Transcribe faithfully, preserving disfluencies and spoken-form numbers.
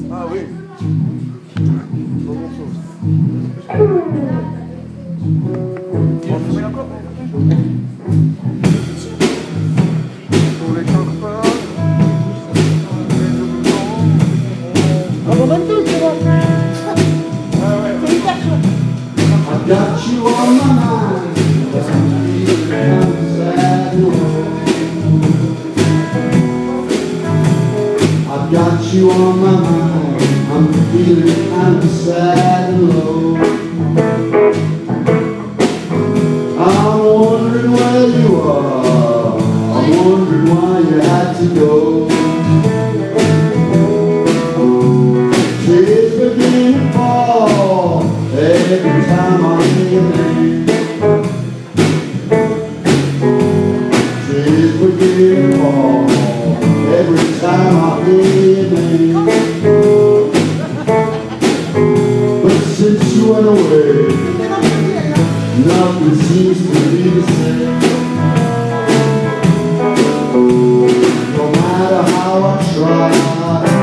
Ah oui. Bon morceau. On fait encore. Pour les campagnes, les doublons. On va bonne tous, c'est bon. Ah ouais. C'est hyper chaud. I've got you on my mind. I'm sad alone. I've got you on my mind. I'm feeling kind of sad and low. I'm wondering where you are. I'm wondering why you had to go. Tears begin to fall every time I hear your name. Tears begin to fall every time I hear your name. But since you went away, nothing seems to be the same. No matter how I try,